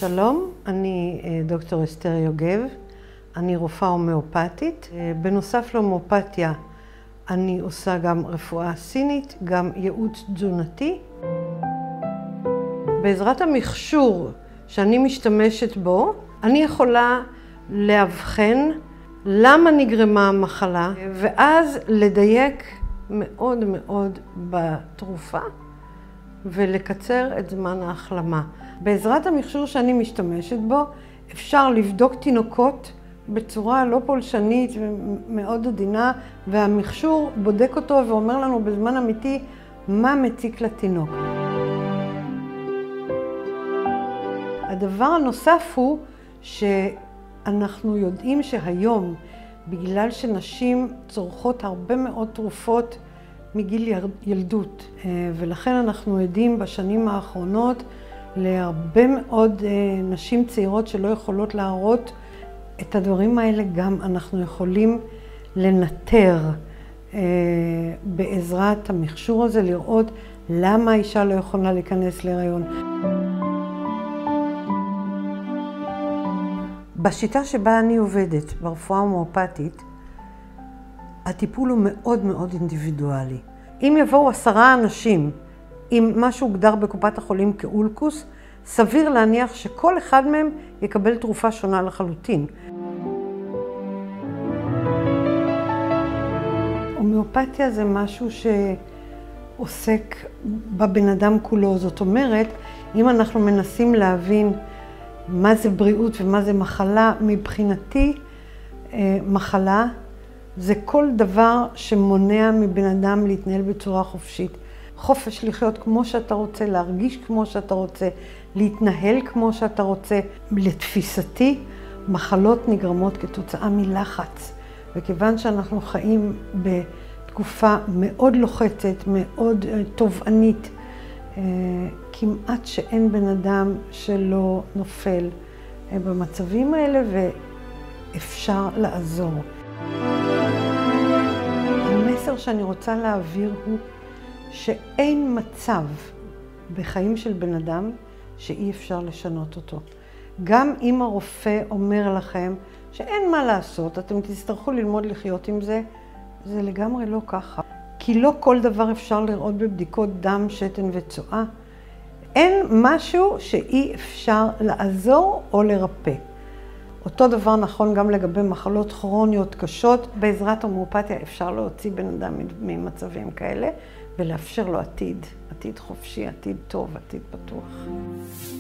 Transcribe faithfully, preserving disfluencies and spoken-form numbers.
שלום, אני דוקטור אסתר יוגב, אני רופאה הומאופתית. בנוסף להומאופתיה אני עושה גם רפואה סינית, גם ייעוץ תזונתי. בעזרת המכשור שאני משתמשת בו, אני יכולה לאבחן למה נגרמה המחלה, ואז לדייק מאוד מאוד בתרופה ולקצר את זמן ההחלמה. בעזרת המכשור שאני משתמשת בו, אפשר לבדוק תינוקות בצורה לא פולשנית ומאוד עדינה, והמכשור בודק אותו ואומר לנו בזמן אמיתי מה מציק לתינוק. הדבר הנוסף הוא שאנחנו יודעים שהיום, בגלל שנשים צורכות הרבה מאוד תרופות מגיל ילדות, ולכן אנחנו עדים בשנים האחרונות להרבה מאוד נשים צעירות שלא יכולות להראות את הדברים האלה. גם אנחנו יכולים לנטר בעזרת המכשור הזה, לראות למה האישה לא יכולה להיכנס להיריון. בשיטה שבה אני עובדת, ברפואה הומאופתית, הטיפול הוא מאוד מאוד אינדיבידואלי. אם יבואו עשרה אנשים עם מה שהוגדר בקופת החולים כאולקוס, סביר להניח שכל אחד מהם יקבל תרופה שונה לחלוטין. הומאופתיה זה משהו שעוסק בבן אדם כולו. זאת אומרת, אם אנחנו מנסים להבין מה זה בריאות ומה זה מחלה, מבחינתי מחלה זה כל דבר שמונע מבן אדם להתנהל בצורה חופשית. חופש לחיות כמו שאתה רוצה, להרגיש כמו שאתה רוצה, להתנהל כמו שאתה רוצה. לתפיסתי, מחלות נגרמות כתוצאה מלחץ. וכיוון שאנחנו חיים בתקופה מאוד לוחצת, מאוד תובענית, כמעט שאין בן אדם שלא נופל במצבים האלה, ואפשר לעזור. המסר שאני רוצה להעביר הוא שאין מצב בחיים של בן אדם שאי אפשר לשנות אותו. גם אם הרופא אומר לכם שאין מה לעשות, אתם תצטרכו ללמוד לחיות עם זה, זה לגמרי לא ככה. כי לא כל דבר אפשר לראות בבדיקות דם, שתן וצואה. אין משהו שאי אפשר לעזור או לרפא. אותו דבר נכון גם לגבי מחלות כרוניות קשות. בעזרת הומאופתיה אפשר להוציא בן אדם ממצבים כאלה ולאפשר לו עתיד, עתיד חופשי, עתיד טוב, עתיד פתוח.